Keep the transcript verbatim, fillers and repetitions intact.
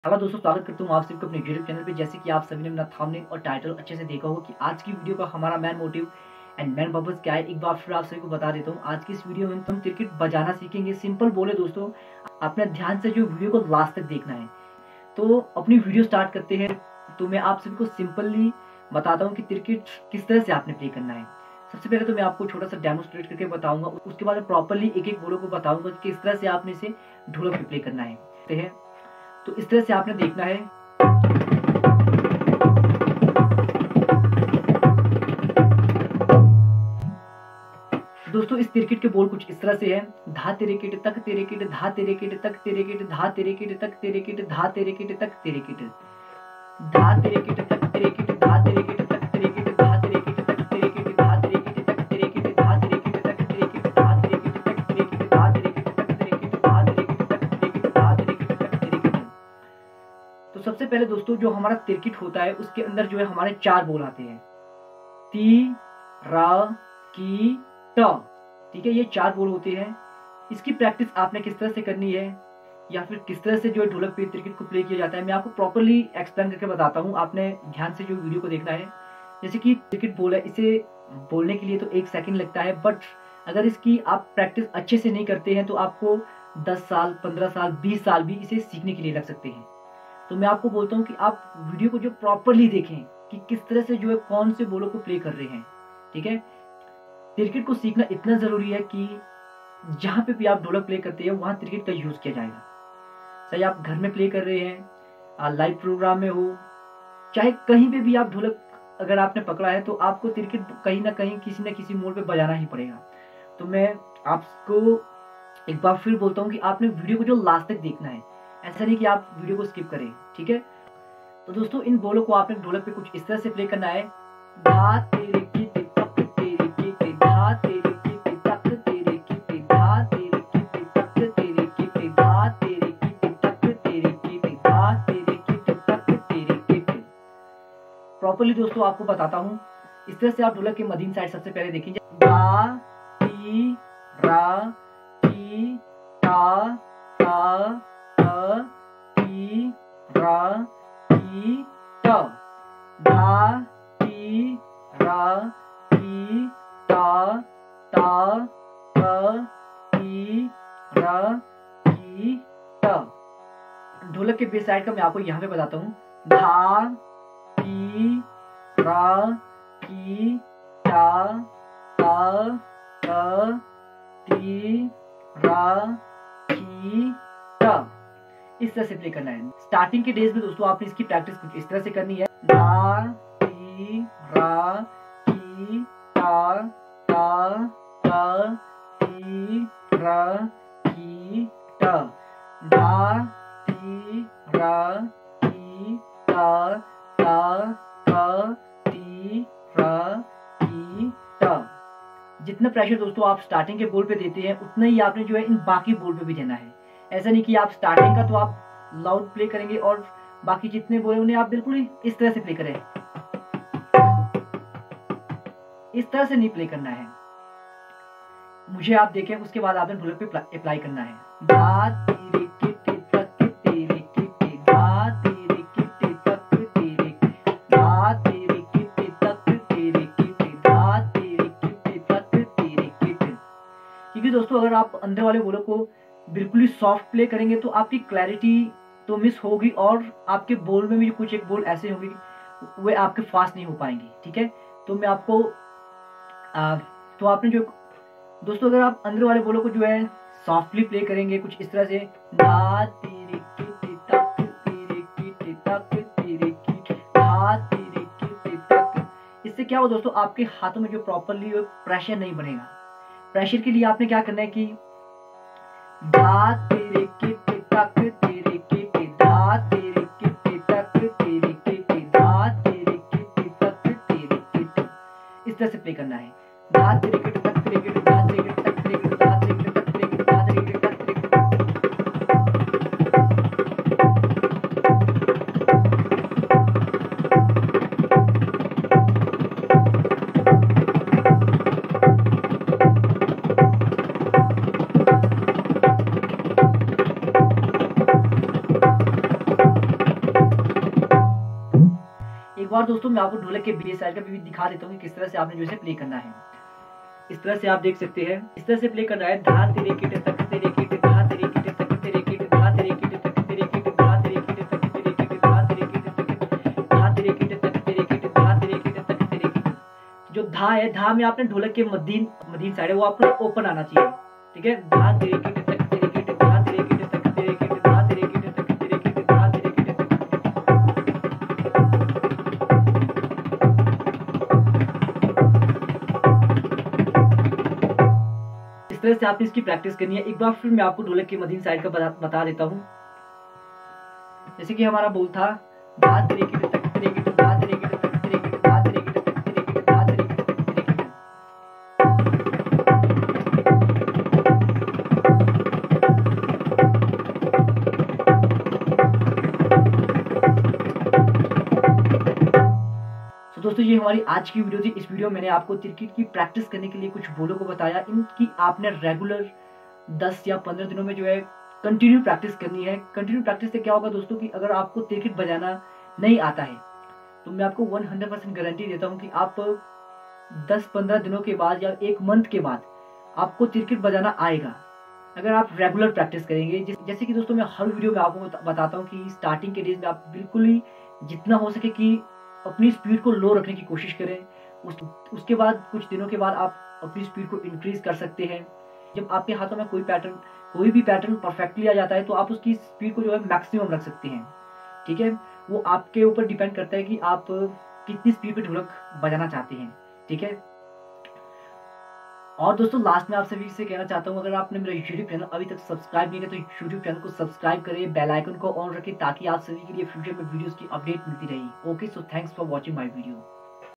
Hello दोस्तों, स्वागत करता हूँ आप सभी को अपने यूट्यूब चैनल पे। जैसे कि आप सभी ने अपना थंबनेल और टाइटल अच्छे से देखा होगा कि आज की वीडियो का हमारा main motive and main purpose क्या है। एक बार फिर आप सभी को बता देता हूँ। आज की इस वीडियो में हम क्रिकेट बजाना सीखेंगे। सिंपल बोले दोस्तों, अपने ध्यान से जो वीडियो को लास्ट तक देखना है। तो अपनी वीडियो स्टार्ट करते हैं। तो मैं आप सभी को सिंपली बताता हूँ कि क्रिकेट किस तरह से आपने प्ले करना है। सबसे पहले तो मैं आपको छोटा सा डेमोस्ट्रेट करके बताऊंगा, उसके बाद प्रॉपरली एक एक बोलो को बताऊंगा कि किस तरह से आपने इसे ढोलक पे प्ले करना है। तो इस तरह से आपने देखना है। दोस्तों इस क्रिकेट के बोल कुछ इस तरह से है। धा तेरे किट तक तेरे किट, धा तेरे किट तक तेरे किट, धा तेरे किट तक तेरे किट, धा तेरे किट तक तेरे किट, धा तेरे किट तक तेरे किट, धा तेरे किट तक तेरे किट, धा तेरे किट तक तेरे किट, धा तेरे किट तक तेरे किट, धा तेरे किट तक तेरे किट, धा तेरे किट तक तेरे किट, धा तेरे किट तक तेरे किट, धा तेरे किट तक तेरे किट, धा तेरे किट तक तेरे किट। तो सबसे पहले दोस्तों जो हमारा क्रिकेट होता है उसके अंदर जो है हमारे चार बोल आते हैं। ती, रा, की, ट। ठीक है, ये चार बोल होते हैं। इसकी प्रैक्टिस आपने किस तरह से करनी है या फिर किस तरह से जो है ढोलक पे क्रिकेट को प्ले किया जाता है, मैं आपको प्रॉपर्ली एक्सप्लेन करके बताता हूँ। आपने ध्यान से जो वीडियो को देखना है। जैसे कि क्रिकेट बोल है, इसे बोलने के लिए तो एक सेकंड लगता है, बट अगर इसकी आप प्रैक्टिस अच्छे से नहीं करते हैं तो आपको दस साल, पंद्रह साल, बीस साल भी इसे सीखने के लिए लग सकते हैं। तो मैं आपको बोलता हूँ कि आप वीडियो को जो प्रॉपर्ली देखें कि किस तरह से जो है कौन से बोलों को प्ले कर रहे हैं। ठीक है, क्रिकेट को सीखना इतना जरूरी है कि जहां पे भी आप ढोलक प्ले करते हैं वहां क्रिकेट का यूज किया जाएगा। चाहे आप घर में प्ले कर रहे हैं, लाइव प्रोग्राम में हो, चाहे कहीं पे भी आप ढोलक अगर आपने पकड़ा है तो आपको क्रिकेट कहीं ना कहीं किसी न किसी मोड़ पे बजाना ही पड़ेगा। तो मैं आपको एक बार फिर बोलता हूँ कि आपने वीडियो को जो लास्ट तक देखना है, ऐसा नहीं कि आप वीडियो को स्किप करें। ठीक है, तो दोस्तों इन बोलों को आपने ढोलक पे कुछ इस तरह से प्ले करना है। धा तेरे की ते तक तेरे की ते, धा तेरे की ते तक तेरे की ते, धा तेरे की ते तक तेरे की ते, धा तेरे की ते तक तेरे की ते, धा तेरे की ते तक तेरे की ते। प्रॉपर्ली दोस्तों आपको बताता हूँ। इस तरह से आप ढोलक के मदीन साइड सबसे पहले देखेंगे। धा, ती, रा, की, ता, ता, ता, ती, रा, की, ट। धा, ती, रा, की, ता, ता, ता, ती, रा, की, ट। ढोलक के बेस साइड का मैं आपको यहाँ पे बताता हूँ। धा, ती, रा, की, ता, ता, ता, ती, रा, की, ट। इस तरह से प्ले करना है। स्टार्टिंग के डेज में दोस्तों आपने इसकी प्रैक्टिस कुछ इस तरह से करनी है। धा, ती, रा, की, ता, ता, ता, ती, रा, की, ट। धा, ती, रा, की, ता, ता, ता, ती, रा, की, ट। जितना प्रेशर दोस्तों आप स्टार्टिंग के बोल पे देते हैं उतना ही आपने जो है इन बाकी बोल पे भी देना है। ऐसा नहीं कि आप स्टार्टिंग का तो आप लाउड प्ले करेंगे और बाकी जितने बोले उन्हें आप बिल्कुल ही इस तरह से प्ले करें। इस तरह से नहीं प्ले करना है। मुझे आप देखें, उसके बाद आपने ढोलक पे अप्लाई करना है। धा तेरे की ते तक तेरे की ते, धा तेरे की ते तक तेरे की, धा तेरे की ते तक तेरे की ते, धा तेरे की ते तक तेरे की ते। क्योंकि दोस्तों अगर आप अंदर वाले बोलों को बिल्कुल ही सॉफ्ट प्ले करेंगे तो आपकी क्लैरिटी तो मिस होगी और आपके बोल में भी कुछ एक बोल ऐसे होंगे वे आपके फास्ट नहीं हो पाएंगे। ठीक है, तो मैं आपको आ, तो आपने जो दोस्तों अगर आप अंदर वाले बोलों को जो है सॉफ्टली प्ले करेंगे कुछ इस तरह से, धा तेरे की ते तक तेरे की ते तक तेरे की, धा तेरे की ते तक। इससे क्या हो दोस्तों, आपके हाथों में जो प्रॉपरली प्रेशर नहीं बनेगा। प्रेशर के लिए आपने क्या करना है कि धा तेरे की ते तक तेरे की ते, धा तेरे की ते तक तेरे की ते, धा तेरे की ते तक तेरे की ते। इस तरह से प्ले करना है। धा तेरे की ते तक तेरे की ते, धा तेरे की ते तक तेरे की ते, धा तेरे की ते तक तेरे की ते, धा तेरे की ते तक तेरे की ते। बार दोस्तों मैं आपको ढोलक के बी साइड का भी दिखा देता हूँ कि किस तरह से आपने जो है प्ले करना है। इस तरह से आप देख सकते हैं, इस तरह से प्ले करना है। धा तेरे किट तक तेरे किट, धा तेरे किट तक तेरे किट, धा तेरे किट तक तेरे किट, धा तेरे किट तक तेरे किट, धा तेरे किट तक, धा तेरे किट तक तेरे किट, धा तेरे किट तक तेरे किट। जो धा है, धा में आपने ढोलक के मदीन मदीन साइड है वो आपको ओपन आना चाहिए, ठीक है। धा तेरे किट तक तेरे किट, धा तेरे किट तक तेरे किट, धा तेरे किट तक तेरे किट, धा तेरे किट तक। इस तरह से आपने इसकी प्रैक्टिस करनी है। एक बार फिर मैं आपको ढोलक के मदीन साइड का बता, बता देता हूँ। जैसे कि हमारा बोल था, धा तेरे किट तक तेरे किट, धा तेरे किट तक तेरे किट, धा तेरे किट तक तेरे किट, धा तेरे किट तक तेरे किट। तो दोस्तों ये हमारी आज की वीडियो थी। इस वीडियो में मैंने आपको तिरकिट की प्रैक्टिस करने के लिए कुछ बोलों को बताया। इनकी आपने रेगुलर दस या पंद्रह दिनों में जो है कंटिन्यू प्रैक्टिस करनी है। कंटिन्यू प्रैक्टिस से क्या होगा दोस्तों कि अगर आपको तिरकिट बजाना नहीं आता है तो मैं आपको सौ परसेंट गारंटी देता हूं कि आप दस पंद्रह दिनों के बाद या एक मंथ के बाद आपको तिरकिट बजाना आएगा, अगर आप रेगुलर प्रैक्टिस करेंगे। जैसे कि दोस्तों मैं हर वीडियो में आपको बताता हूँ कि स्टार्टिंग के डेज में आप बिल्कुल ही जितना हो सके कि अपनी स्पीड को लो रखने की कोशिश करें। उस, उसके बाद कुछ दिनों के बाद आप अपनी स्पीड को इंक्रीज कर सकते हैं। जब आपके हाथों में कोई पैटर्न कोई भी पैटर्न परफेक्टली आ जाता है तो आप उसकी स्पीड को जो है मैक्सिमम रख सकते हैं, ठीक है। वो आपके ऊपर डिपेंड करता है कि आप कितनी स्पीड पे ढोलक बजाना चाहते हैं, ठीक है। और दोस्तों लास्ट में आप सभी से कहना चाहता हूँ, अगर आपने मेरा यूट्यूब चैनल अभी तक सब्सक्राइब नहीं किया तो यूट्यूब चैनल को सब्सक्राइब करें, बेल आइकन को ऑन रखें ताकि आप सभी के लिए फ्यूचर में वीडियोस की अपडेट मिलती रही। Okay, so thanks for watching my video.